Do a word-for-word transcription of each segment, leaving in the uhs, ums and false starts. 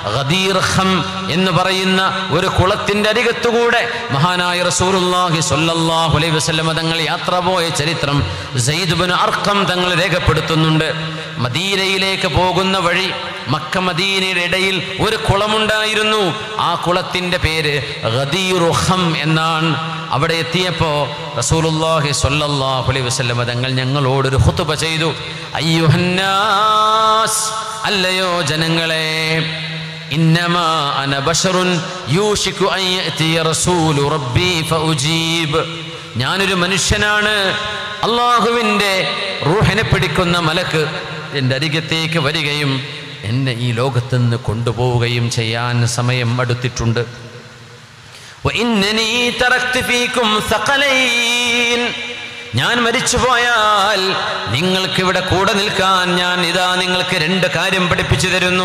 Ghadir ഖം എന്ന് പറയുന്ന ഒരു കുളത്തിന്റെ അരികത്തുകൂടെ മഹാനായ റസൂലുള്ളാഹി സ്വല്ലല്ലാഹു അലൈഹി വസല്ലം തങ്ങൾ യാത്ര പോയ ചരിത്രം സയ്യിദ് ഇബ്നു അർഖം തങ്ങൾ രേഖപ്പെടുത്തുന്നുണ്ട്. മദീനയിലേക്ക് പോകുന്ന വഴി മക്ക മദീനയുടെ ഇടയിൽ ഒരു കുളമുണ്ടായിരുന്നു. ആ കുളത്തിന്റെ പേര് ഗദീർ ഖം എന്നാണ്. അവിടെ എത്തിയപ്പോൾ റസൂലുള്ളാഹി സ്വല്ലല്ലാഹു അലൈഹി വസല്ലം തങ്ങൾ ഞങ്ങളോടൊരു ഖുതുബ ചെയ്തു. അയ്യുഹന്നാസ്, അല്ലയോ ജനങ്ങളെ, ഇന്നമാ അന ബശറുൻ യൂഷികു അൻ യഅതിയ റസൂലു റബ്ബി ഫഉജീബ്. ഞാനൊരു മനുഷ്യനാണ്. അള്ളാഹുവിൻ്റെ റൂഹിനെ പിടിക്കുന്ന മലക്ക് എൻ്റെ അരികത്തേക്ക് വരികയും എന്നെ ഈ ലോകത്ത് നിന്ന് കൊണ്ടുപോവുകയും ചെയ്യാൻ സമയം അടുത്തിട്ടുണ്ട്. وإنني تركت فيكم ثقلين. ഞാൻ മരിച്ചു പോയാൽ നിങ്ങൾക്ക് ഇവിടെ കൂടെ നിൽക്കാൻ ഞാൻ ഇതാ നിങ്ങൾക്ക് രണ്ട് കാര്യം പഠിപ്പിച്ചു തരുന്നു.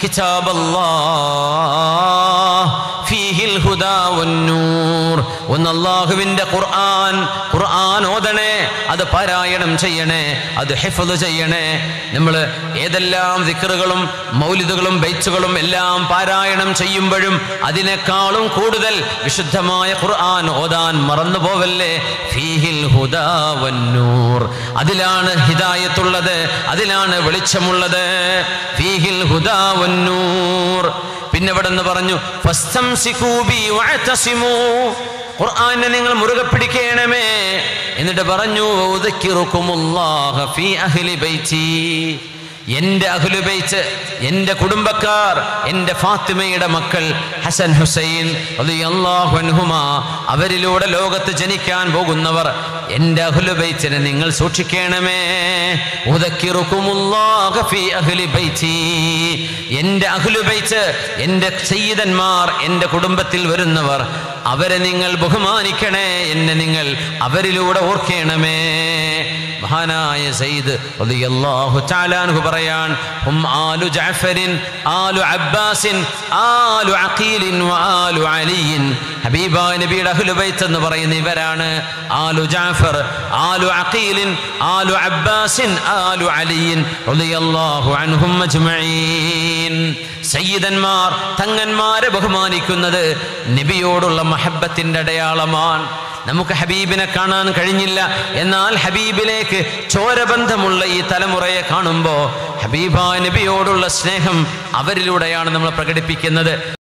കിതാബല്ലാഹ് ഫീഹിൽ ഹുദാ വന്നൂർ. ഒന്ന് അല്ലാഹുവിൻ്റെ ഖുർആൻ. ഖുർആൻ ഓതണേ, അത് പാരായണം ചെയ്യണേ, അത് ഹിഫ്ള് ചെയ്യണേ. നമ്മൾ ഏതെല്ലാം ദിക്റുകളും മൗലിദുകളും ബൈത്തുകളും എല്ലാം പാരായണം ചെയ്യുമ്പോഴും അതിനേക്കാളും കൂടുതൽ വിശുദ്ധമായ ഖുർആൻ ഓതാൻ മറന്നു പോവല്ലേ. ഫീഹിൽ ഹുദാ വന്നൂർ. അതിലാണ് ഹിദായത്തുള്ളത്, അതിലാണ് വെളിച്ചമുള്ളത്. ഫീഹിൽ ഹുദാ വന്നൂർ. പിന്നെ ഇവിടെ നിന്ന് പറഞ്ഞു ഫസ്തംസികൂ ബി വഅതസിമൂ. ഖുർആനെ നിങ്ങൾ മുറുകെ പിടിക്കണമേ. എന്നിട്ട് പറഞ്ഞു ഉദ്കിറുകുമുല്ലാഹ ഫീ അഹ്ലി ബൈതി. എൻ്റെ അഹ്ലുബൈത്ത്, എൻ്റെ കുടുംബക്കാർ, എൻ്റെ ഫാത്തിമയുടെ മക്കൾ ഹസൻ ഹുസൈൻ റളിയല്ലാഹു അൻഹുമാ, അവരിലൂടെ ലോകത്ത് ജനിക്കാൻ പോകുന്നവർ, എൻ്റെ അഹ്ലുബൈത്തിനെ നിങ്ങൾ സൂക്ഷിക്കണമേ. ഉദ്കിറുകുമുല്ലാഹ ഫീ അഹ്ലി ബൈതി. എൻ്റെ അഹ്ലുബൈത്ത്, എൻ്റെ സയ്യിദന്മാർ, എൻ്റെ കുടുംബത്തിൽ വരുന്നവർ, അവരെ നിങ്ങൾ ബഹുമാനിക്കണേ, എന്നെ നിങ്ങൾ അവരിലൂടെ ഓർക്കണമേ. മഹാനായ സയ്യിദ് റളിയല്ലാഹു തആല അൻഹു പറയാൻ ഹും ആലു ജഅഫരിൻ ആലു അബ്ബാസിൻ ആലു അഖീലിൻ വആലു അലിയിൻ. ഹബീബായ നബിയുടെ അഹ്ലു ബൈത്ത് എന്ന് പറയുന്ന ഇവരാണ്. ആലു ജഅഫർ, ആലു അഖീലിൻ, ആലു അബ്ബാസിൻ, ആലു അലിയിൻ റളിയല്ലാഹു അൻഹും അജ്മഈൻ. സയ്യിദന്മാർ, തങ്ങന്മാരെ ബഹുമാനിക്കുന്നത് നബിയോടുള്ള മഹബ്ബത്തിന്റെ അടയാളമാണ്. നമുക്ക് ഹബീബിനെ കാണാൻ കഴിഞ്ഞില്ല, എന്നാൽ ഹബീബിലേക്ക് ചോരബന്ധമുള്ള ഈ തലമുറയെ കാണുമ്പോൾ ഹബീബായ നബിയോടുള്ള സ്നേഹം അവരിലൂടെയാണ് നമ്മൾ പ്രകടിപ്പിക്കുന്നത്.